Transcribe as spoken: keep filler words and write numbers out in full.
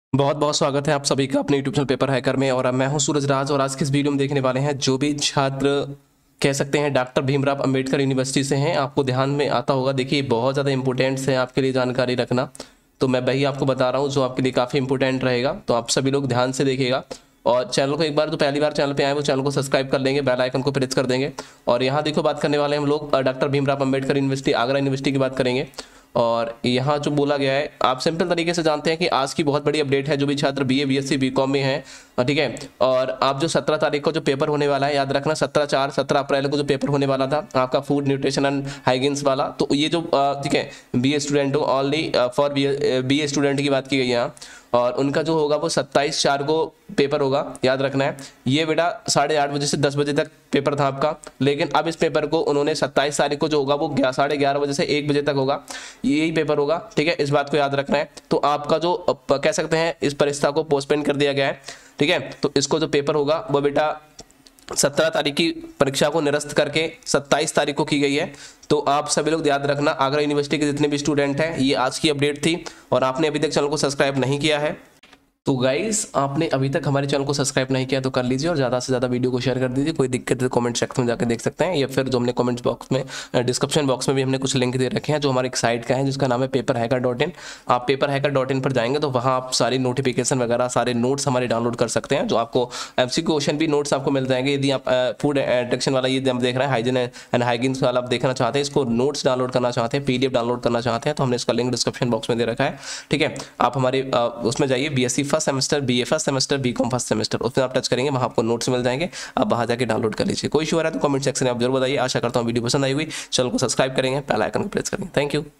बहुत बहुत स्वागत है आप सभी का अपने यूट्यूब चैनल पेपर हैकर में। और मैं हूं सूरज राज और आज की इस वीडियो में देखने वाले हैं जो भी छात्र कह सकते हैं डॉक्टर भीमराव अंबेडकर यूनिवर्सिटी से हैं, आपको ध्यान में आता होगा। देखिए बहुत ज़्यादा इंपॉर्टेंट है आपके लिए जानकारी रखना, तो मैं वही आपको बता रहा हूँ जो आपके लिए काफ़ी इंपॉर्टेंट रहेगा। तो आप सभी लोग ध्यान से देखिएगा और चैनल को एक बार जो पहली बार चैनल पे आए वो चैनल को सब्सक्राइब कर लेंगे, बेल आइकन को प्रेस कर देंगे। और यहाँ देखो बात करने वाले हम लोग doctor Bhimrao Ambedkar university Agra university की बात करेंगे। और यहाँ जो बोला गया है आप सिंपल तरीके से जानते हैं कि आज की बहुत बड़ी अपडेट है जो भी छात्र बीए बीएससी बीकॉम में हैं, ठीक है। और आप जो सत्रह तारीख को जो पेपर होने वाला है याद रखना, सत्रह चार सत्रह अप्रैल को जो पेपर होने वाला था आपका फूड न्यूट्रिशन एंड हाइजीन्स वाला, तो ये जो ठीक है बीए स्टूडेंट हो ओनली फॉर बीए स्टूडेंट की बात की गई है यहाँ। और उनका जो होगा वो सत्ताईस चार को पेपर होगा, याद रखना है। ये बेटा साढ़े आठ बजे से दस बजे तक पेपर था आपका, लेकिन अब इस पेपर को उन्होंने सत्ताईस तारीख को जो होगा वो साढ़े ग्यारह बजे से एक बजे तक होगा, यही पेपर होगा, ठीक है। इस बात को याद रखना है। तो आपका जो कह सकते हैं इस परीक्षा को पोस्टपोन कर दिया गया है, ठीक है। तो इसको जो पेपर होगा वो बेटा सत्रह तारीख की परीक्षा को निरस्त करके सत्ताईस तारीख को की गई है। तो आप सभी लोग याद रखना, आगरा यूनिवर्सिटी के जितने भी स्टूडेंट हैं, ये आज की अपडेट थी। और आपने अभी तक चैनल को सब्सक्राइब नहीं किया है तो गाइस आपने अभी तक हमारे चैनल को सब्सक्राइब नहीं किया तो कर लीजिए और ज़्यादा से ज़्यादा वीडियो को शेयर कर दीजिए। कोई दिक्कत है तो कमेंट सेक्शन में जाकर देख सकते हैं, या फिर जो हमने कमेंट्स बॉक्स में डिस्क्रिप्शन बॉक्स में भी हमने कुछ लिंक दे रखे हैं जो हमारे एक साइट का है जिसका नाम है पेपर हैकर डॉट इन। आप पेपर हैकर डॉट इन पर जाएंगे तो वहाँ आप सारी नोटिफिकेशन वगैरह सारे नोट्स हमारे डाउनलोड कर सकते हैं, जो आपको एमसीक्यू क्वेश्चन भी नोट्स आपको मिल जाएंगे। यदि आप फूड एट्रैक्शन वाला ये हम देख रहे हैं हाइजीन एंड हाइजीन्स वाला आप देखना चाहते हैं, इसको नोट्स डाउनलोड करना चाहते हैं, पीडीएफ डाउनलोड करना चाहते हैं, तो हमने इसका लिंक डिस्क्रिप्शन बॉक्स में दे रखा है, ठीक है। आप हमारे उसमें जाइए, BSc first semester, BA first semester, BCom first semester, उसमें आप टच करेंगे, वहाँ आपको नोट्स मिल जाएंगे, आप वहाँ जाके डाउनलोड कर लीजिए। कोई इशू आ रहा है तो कमेंट सेक्शन में आप जरूर बताइए। आशा करता हूँ वीडियो पसंद आई हुई, चैनल को सब्सक्राइब करेंगे, बेल आइकन को प्रेस करेंगे। Thank you.